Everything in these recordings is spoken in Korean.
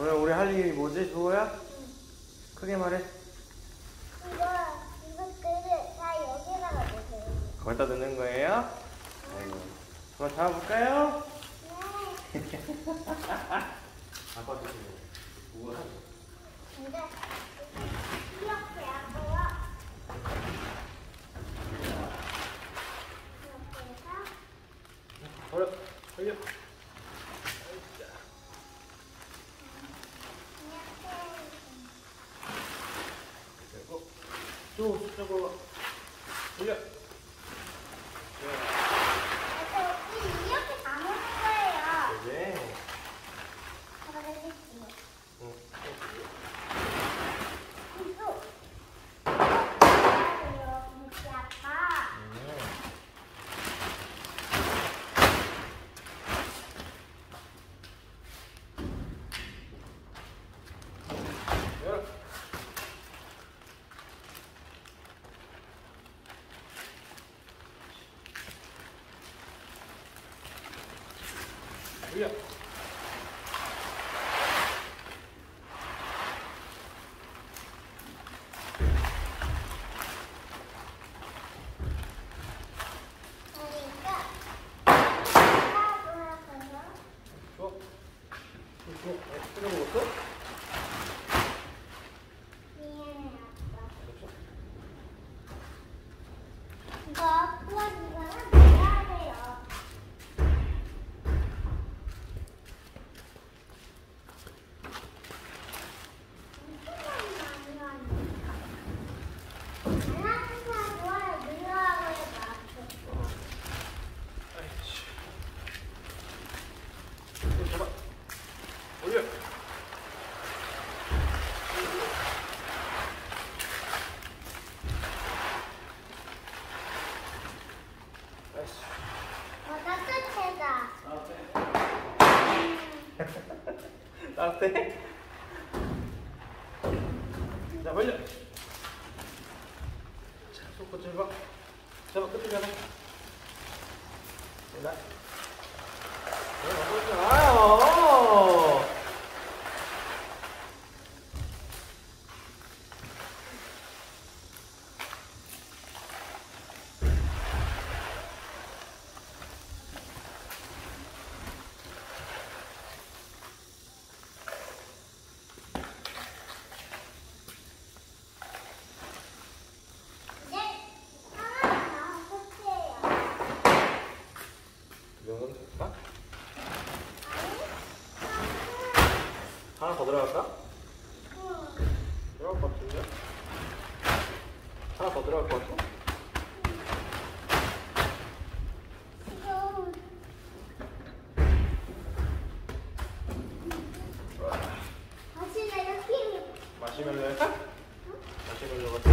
오늘 우리 할 일이 뭐지, 주호야? 크게 말해. 이거 그릇 다 여기다가 놓으세요. 거기다 넣는 거예요? 아이고. 한번 잡아볼까요? 네. 아빠 드시면 우와. 근데 이렇게 하고요. 이렇게 해서 버려. 벌려. 이렇게 그리고 쭉 저쪽으로 돌려. 이렇게 담는 거예요. 이제 잡아주세요. 응. 이거 잡아줘요, 김치 아빠. 열어. 돌려. 그러니까 하나 돌아가서 줘. 뜯어 먹었어? 미안해 아빠. 그렇죠. 이거 부어주거나 넣어야 돼요. 이거 잡아. 올려. 아이씨. 따뜻해다. 따뜻해? 자, 벌려. 자, 손끝 잡아. 잡아, 끝을 잡아. 된다. 먹고 있잖아요. 이제 하나만 더 끝이에요. 이 정도면 될까? 아니, 하나 더 들어갈까? 응. 들어갈 것 같은데? 하나 더 들어갈 것 같아? 지금 다시 이렇게 마시멜로 할까? 마시멜로 같아?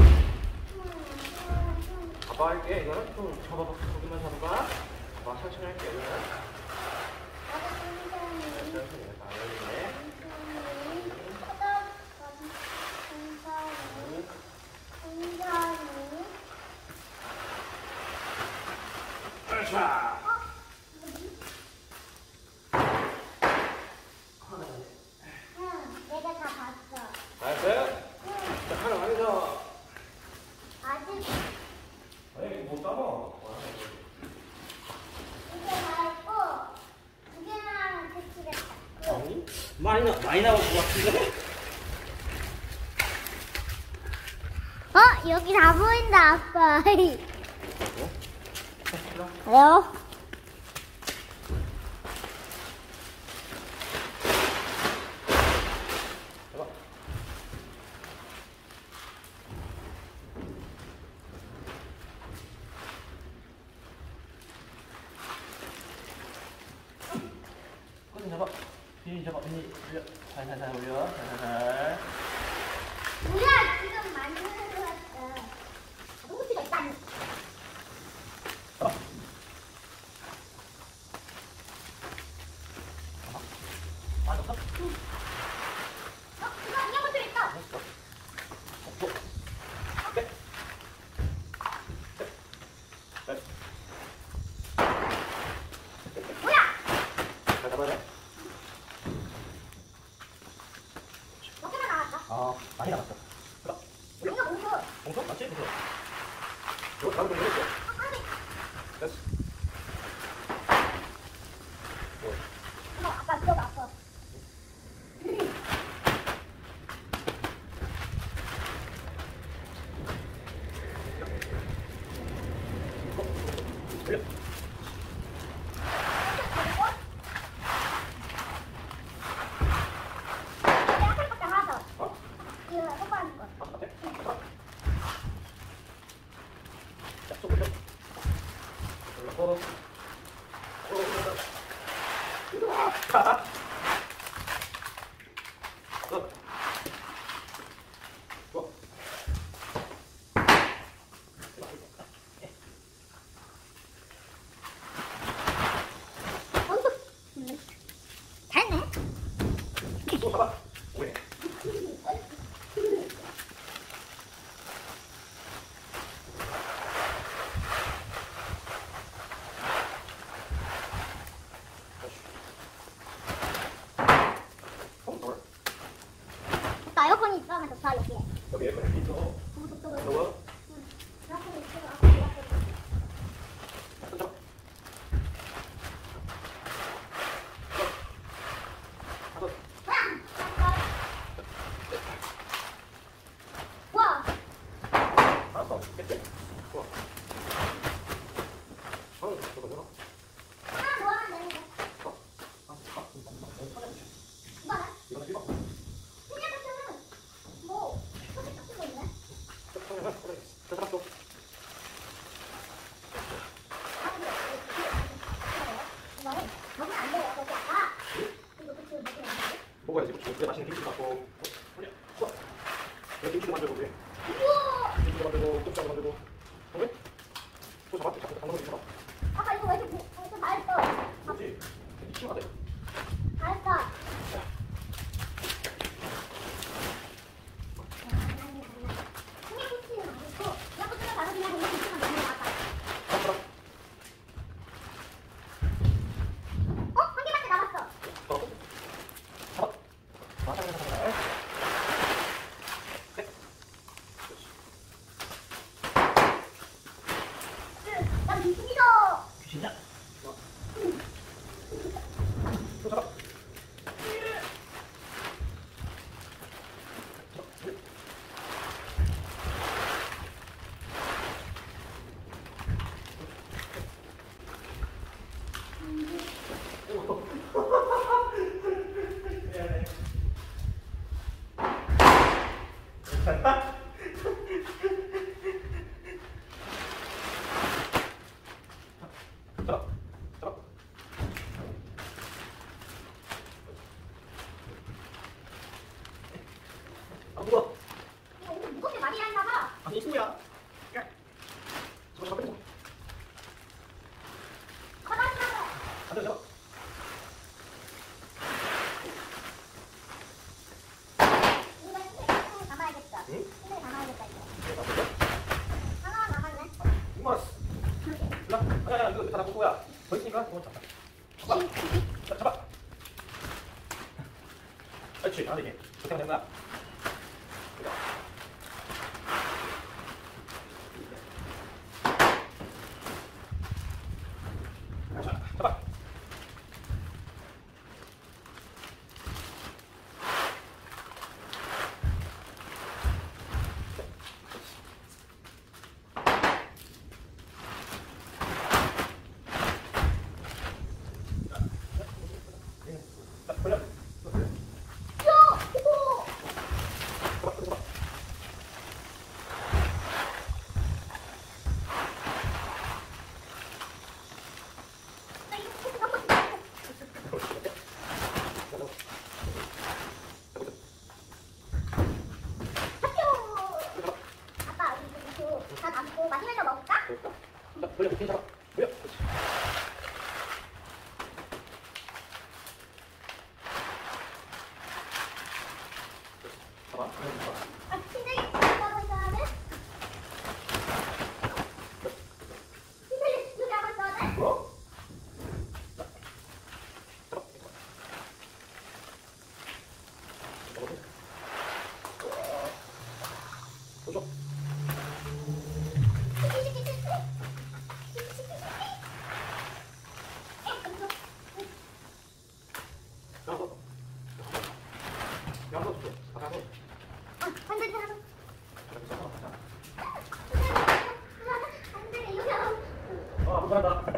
아빠 할게, 이거는. 좀 잡아봐. 거기만 잡아봐. 아빠 천천히 할게, 이거는. 천천히 해. 다 열리네. 자. 내가 다 봤어. 알았어요? 자, 하나 완성. 아직 아니, 못 따봐. 이게 다 있고 두 개만 하면 끝이겠다. 아니? 많이 나올 것 같은데? 여기 다 보인다 아빠. 왜요? 잡아. 끝을 잡아. 비닐 잡아. 비닐 올려. 살살살 올려. 살살살. 뭐야 지금 만드는 거 같다. 소스가 있다니. 잡아. 맞았어? 이거 이것도 있다. 됐어. 또. 끝. 끝. 뭐야? 자, 잡아야 돼. 잘했네. 또 봐봐. 왜? 나 에어컨이 있어면 좋다 여기에. 여기 에어컨 있어. 너무 덥다. 더워? 에어컨이 있어. 와. 알았어. 깼지? 좋아. 저거 저거. 하나 더 하면 되는 거. 이거는? 이거 이거. 그냥 같은 뭐 소식 같은 거 있네? 저 잡았어. 이거는 먹으면 안 돼요. 거기 아까 이거 그치 먹으면 안 돼. 먹어야지. 그래 맛있는 김치 갖고. 좋아. 여기 김치도 만들고 그래. 우와. 김치도 만들고 곱창도 만들고. 그래? 또 잡았지. 잡고 당근 잡아. 아까 이거 왜 이렇게 좀 맛있어? 그렇지. 김치가 돼. 맛있어. 청양고추는 맛있고 청양고추가 바로 그냥 청양고추만 넣는 거 같아. 한 개밖에 남았어. 잡아. 맞아. 난 미치기도. 귀신이야? 또 잡아. 잡아. 잡아. 아 무거워. 이거 오늘 무겁게 많이 했나 봐. 아니 친구야. 야. 잡아 잡아 잡아. 가만히 앉아 잡아. 이거 힘을 담아야겠다. 응? 힘을 담아야겠다 이거. 이거 놔둘까? 하나 남았네. 이거 일로 와. 아야 이거 다 놔둘 거야. 더 있으니까 이거 잡아. 잡아. 잡아. 그렇지. 안 되게. 그렇게 하면 되는 거야. 자, 잡아. 자, 돌려. 돌려. 오! 잡아, 잡아. 나 이거 계속 갖고 있어. 학교! 아빠 우리 이거 다 담고 마시면서 먹을까? 돌려, 뒤에 잡아. 돌려. 잡아. 아, 힘들게 하고 있어야 돼? 힘들게 이렇게 하고 있어야 돼? 뭐? 보죠. 나와서. 나와서 줘. 나와서. 아, 안 돼, 안 돼. 안 돼, 이거 하고. 아, 못한다.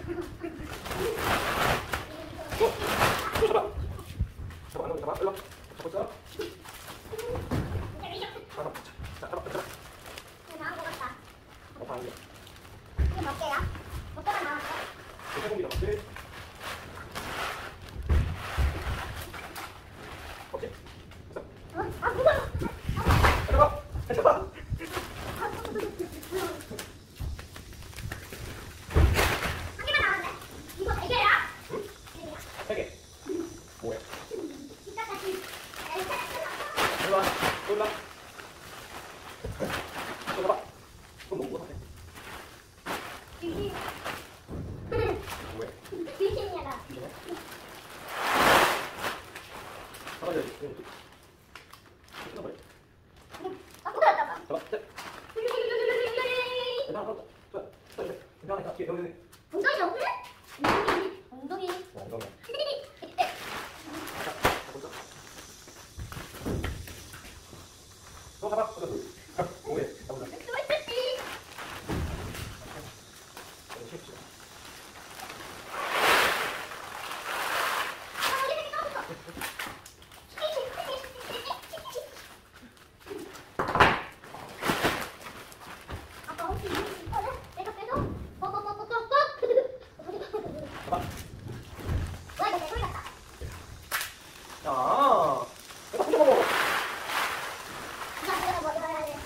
또 잡아. 잡아, 안 잡아. 일로. 잡고 있어. 잡아. 자, 잡아, 잡아. 나온 것 같다. 어, 안 돼. 이게 몇 개야? 몇 개만 나왔어? 해봅니다. 네. 아빠 혹시 이거 있거든? 내가 빼줘? 뻑뻑뻑뻑뻑뻑. 잡아. 와 이거 내 소리 같다. 자. 이거 혼자 먹어. 이거 뭐 이거 해야 돼.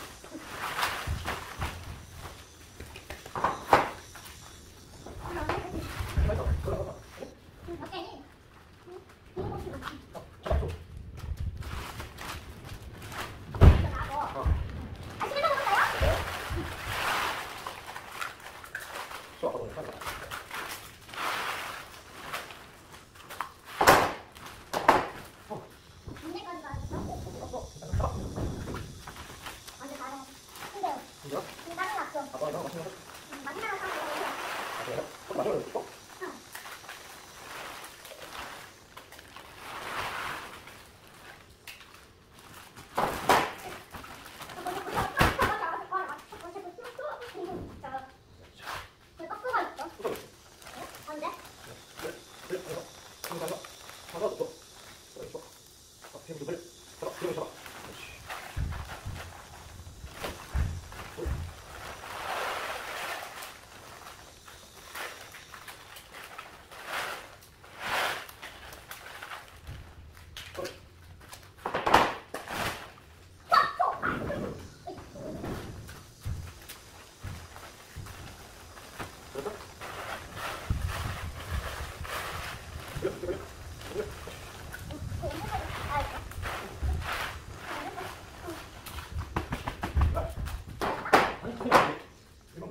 맛있어. 들어가. 어때? 이거 혹시 뭐? 잡아. 줘. 이거 나고. 어. 아 집에서 먹을까요? 좋아. 먹어. 빨리. 언제까지 가야겠어? 잡아. 언제 가야 돼? 근데 이거? 지금 다른 거 없어. 아빠 이거 맛있는 거. 맛있는 거 사면 돼. 아, 그래요? 그럼 맛있는 거 줄까? 언제? 그래. 그래. 이거. 이거 잡아. 잡아. 줘. 그래. 줘. 아, 힘 좀. 잡아. 힘 잡아. 그렇지. 그래. 됐어? 그래. 그래. 그래. 나. 아니, 그냥 이거.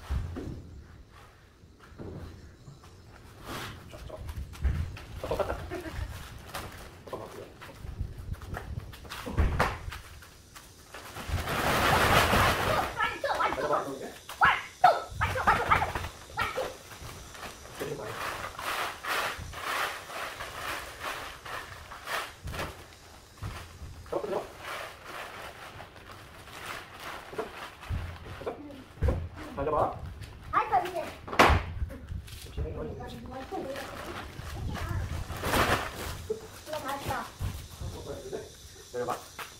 자, 자. 자, 똑같다. 잠깐만, 그래. 가져봐, 이거 이제. 되는 거 아니야? 잡아, 잡아. 잘 잡아. 진행 거리. 내려봐.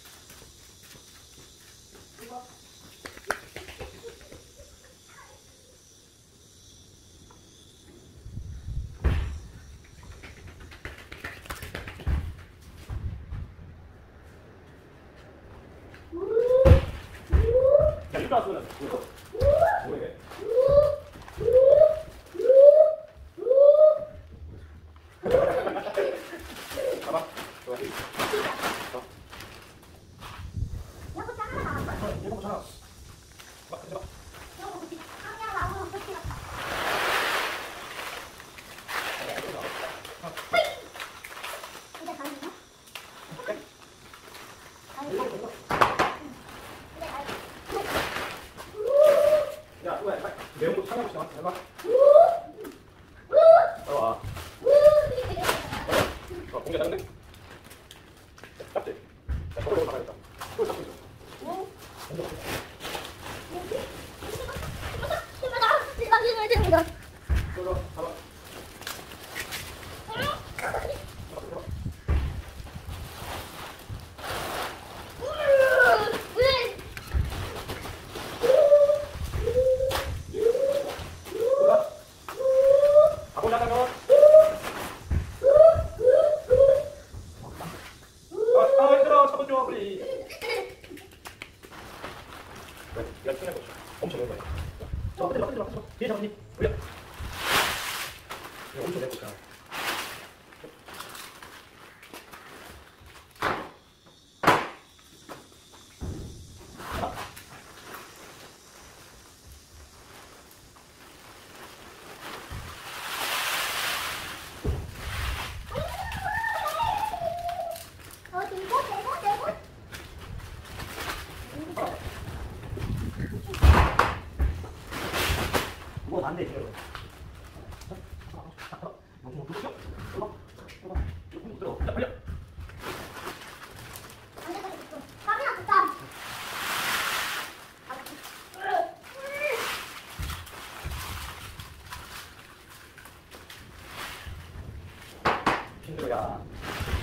야, 이거 왔으면 뭐해? 잡아. 좋아. 이거 보잖아. 봐, 잡아. 야, 왜? 매운 거 참아보지 마. 해봐. 와. 공개 다른데? 짭지? 야, 저걸로 나가야겠다. 그걸 잡고 있어. 저거 잡아. 아고 나가서. 아, 힘들어. 잡아줘, 빨리. 왜? 야, 끝내고 있어. 엄청 매운 거야. 저 끝내봐, 끝내봐, 끝내봐. 뒤에 잡으니. 올려. 야, 엄청 매고 있잖아. 그건 안 돼, 지금. 너무 무서워. 너무 무서워. 자, 빨리. 힘들어, 야.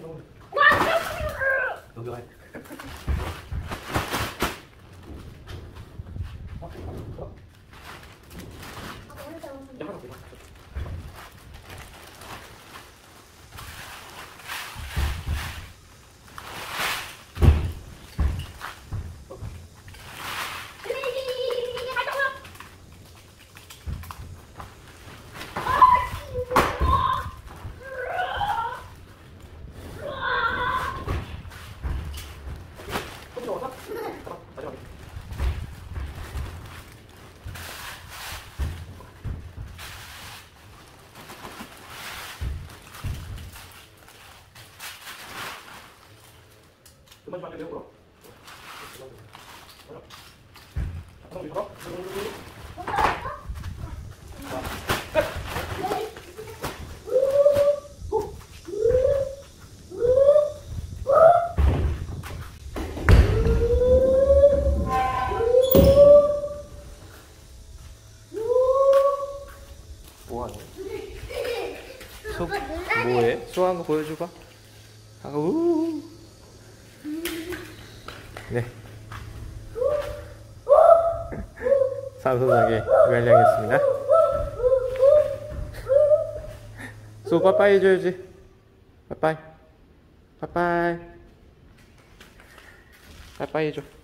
넘겨가. 야, 하나 더. 좀 더 와서? 잡아, 마지막에. 그만 좀 하게 되고. 뭐하냐? 뭐해? 쏘한 거 보여줘봐. 아가 우. 네. 삼소하게 완료했습니다. 쏘 빠빠이 해줘야지. 빠빠이. 빠빠이. 빠빠이 해줘.